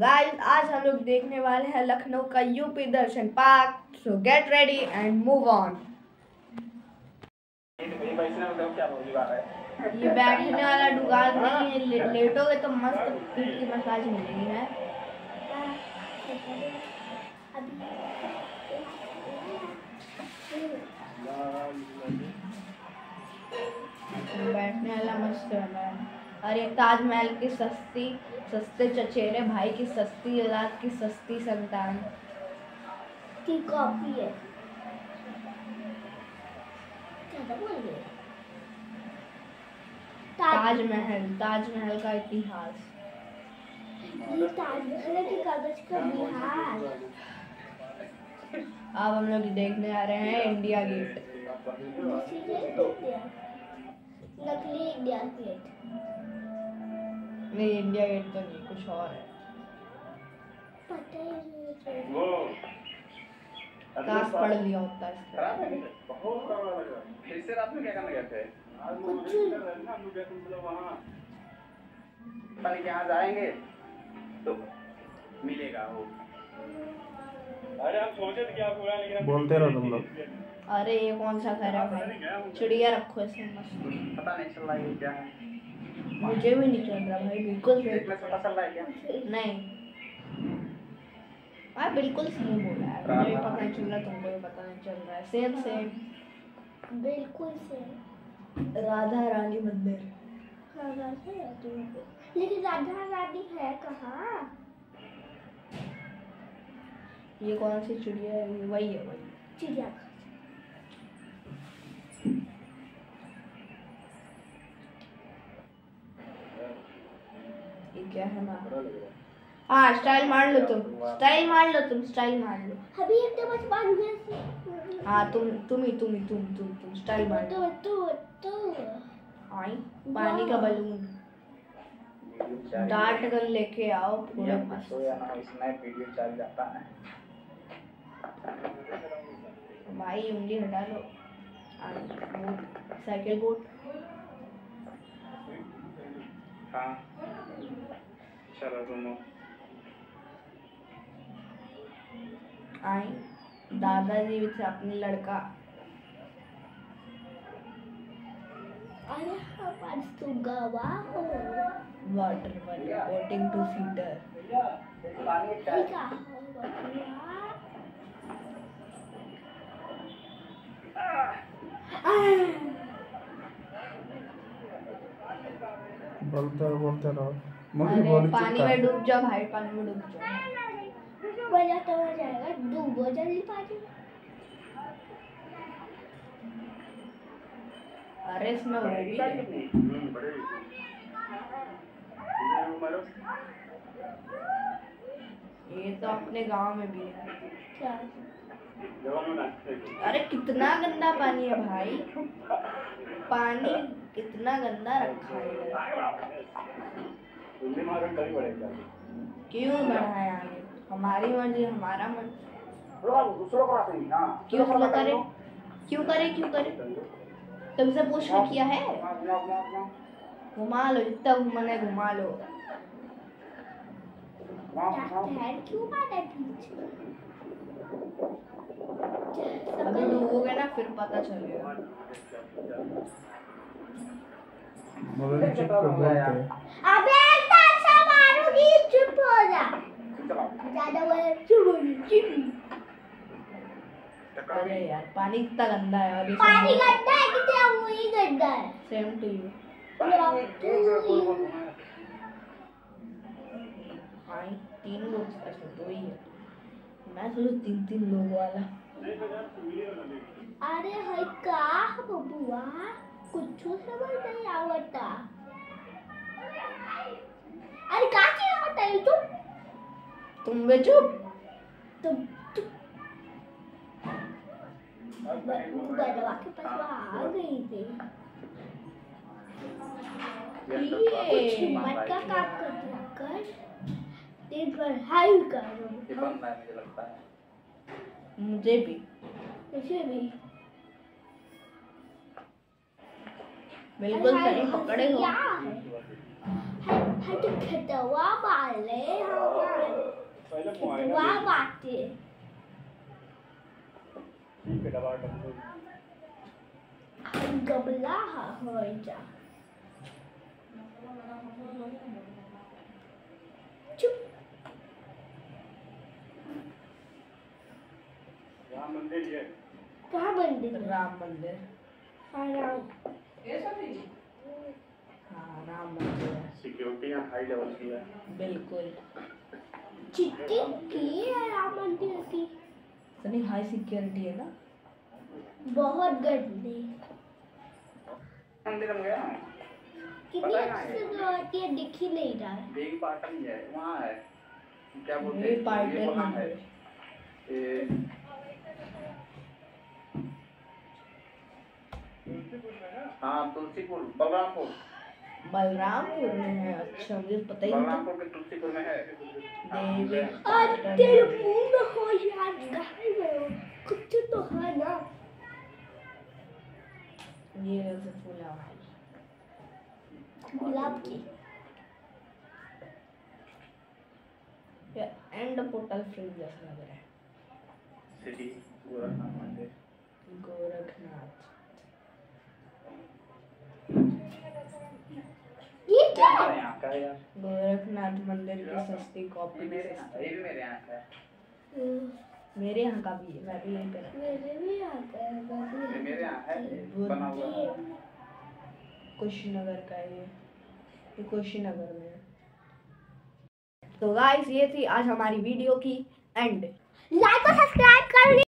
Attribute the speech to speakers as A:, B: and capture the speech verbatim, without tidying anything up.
A: Guys आज हम लोग देखने वाले हैं लखनऊ का UP Darshan park. So get ready and move on. ये बैठने वाला डुगाल नहीं है, ले, लेटोगे तो मस्त पीठ की मसाज मिलेगी है। बैठने वाला मस्त है। और ये ताजमहल की सस्ती सस्ते चचेरे भाई की सस्ती औलाद की सस्ती संतान
B: की कॉपी है। क्या बोल रहे?
A: ताजमहल ताजमहल का इतिहास।
B: ये ताजमहल के कागज का बिहार।
A: अब हम लोग देखने आ रहे हैं इंडिया गेट।
B: नकली इंडिया गेट
A: नहीं, इंडिया गेट तो नहीं, कुछ और है।
B: पता ही नहीं।
C: वो
A: काश पढ़ लिया होता है।
C: फिर से रात में क्या करने गए थे?
B: कुछ
C: पहले यहाँ जाएंगे तो मिलेगा वो। अरे हम सोचे थे कि आप पूरा लेकिन
D: बोलते रहो तुम लोग।
A: अरे ये कौन सा घर है भाई? चिड़िया रखो इसमें मस्त।
C: पता नहीं चल रहा है क्या है।
A: मुझे भी नहीं चल रहा भाई, बिल्कुल
C: देखने से पता चल रहा है क्या?
A: नहीं। हाँ बिल्कुल सही बोला है, मुझे भी पता नहीं चल रहा, तुमको भी पता नहीं चल रहा है। सेम सेम
B: बिल्कुल से
A: राधा रानी मंदिर।
B: राधा से लेकिन राधा रानी है कहाँ?
A: ये कौन सी चिड़िया है? ये वही है, वही
B: चिड़िया।
A: ये क्या है ना? हाँ स्टाइल मार लो तुम, स्टाइल मार लो तुम, स्टाइल मार लो।
B: अभी एक तो बस पानी में।
A: हाँ तुम तुम ही तुम ही तुम तुम तुम स्टाइल मार लो।
B: तो तो तो
A: आई पानी का बलून डांट कर लेके आओ पूरे पास।
C: इसमें वीडियो चल जाता है
A: भाई उंगली हटा लो। Cycle boat.
C: हाँ चलो तुम
A: आई दादाजी से अपने लड़का।
B: अरे हमारे तो गवा हो।
A: Water water boating two seater.
B: ठीक है।
D: बोलते रहो बोलते रहो।
A: अरे पानी में डूब जाओ भाई, पानी में डूब जाओ।
B: बजा तो हो जाएगा, डूबो जल्दी पानी में।
A: अरे इसमें वो भी है। ये तो अपने गांव में भी है।
B: क्या?
A: अरे कितना गंदा पानी है भाई, पानी कितना गंदा रखा है। क्यों बढ़ाए आगे? हमारी मर्जी, हमारा मन। क्यों फॉलो करे? क्यों करे क्यों करे? तुमसे पूछ के किया है? घुमा लो जितना घुमाना है, घुमा लो।
B: क्यों मारा पीछे?
A: अभी डूबोगे ना फिर पता चलेगा।
D: बोलो चुप कर बोलते।
B: अबे ताशा मारूंगी, चुप हो जा। ज्यादा बोले चुप हो जा, चुप।
A: अरे यार पानी कितना गंदा है। अभी
B: पानी गंदा है कि तेरा मुंह ही गंदा है?
A: Same to you. हाँ तीन लोग, अच्छा दो ही है। मैं सोचू तीन तीन लोग वाला।
B: अरे है का बबुआ, कुछ समझ नहीं आवता। अरे का चीज आवता है तुम?
A: तुम भी चुप।
B: तुम गड़वा के पास आ गई थी। कुछ हिम्मत का काम कर दिया कर, दिन भर हाई करो।
C: मुझे लगता है
A: मुझे भी
B: मुझे भी
A: बिल्कुल सही पकड़े हो।
B: है है तो खतवा वाले हमारे कितवा बातें गबला हो जा चुप
C: राम मंदिर ये
B: कहाँ मंदिर है?
A: राम मंदिर।
B: हाँ राम
A: हाँ राम मंदिर है।
C: सिक्योरिटी यहाँ हाई लेवल की है।
A: बिल्कुल।
B: चिट्ठी की है राम मंदिर की।
A: सनी हाई सिक्योरिटी है ना।
B: बहुत गंदी
C: मंदिर में गया
B: कितनी अच्छी सजावट है, दिख ही नहीं रहा है।
C: देवी पाटन है वहाँ है क्या बोलते
A: ये
C: हैं
A: पार्टन
C: ये वहाँ है
A: मंदिर।
C: ये हाँ तुलसीपुर बलरामपुर
A: बलरामपुर में है। अच्छा मुझे पता ही नहीं था।
C: बलरामपुर के तुलसीपुर में है।
A: देवी
B: और तेरे मुंह में हो यार, कहाँ में हो? कुछ तो है ना।
A: ये कैसे फूल है भाई।
B: गुलाब की
A: एंड पोर्टल फ्रेम जैसा लग रहा है।
C: सिटी गोरखनाथ मंदिर
A: गोरखनाथ।
B: ये क्या है?
C: हमारे यहाँ का है यार।
A: गोरखनाथ मंदिर की सस्ती कॉपी।
C: ये मेरे यहाँ का, ये भी मेरे यहाँ का है।
A: मेरे यहाँ का भी है। मैं भी यहीं पे रहता
B: मेरे भी आता है, मैं भी
C: ये मेरे यहाँ है
A: हूँ।
C: बना हुआ है।
A: कुशीनगर का है ये। ये कुशीनगर में है। तो गाइस ये थी आज हमारी वीडियो की एंड।
B: लाइक और सब्सक्राइब कर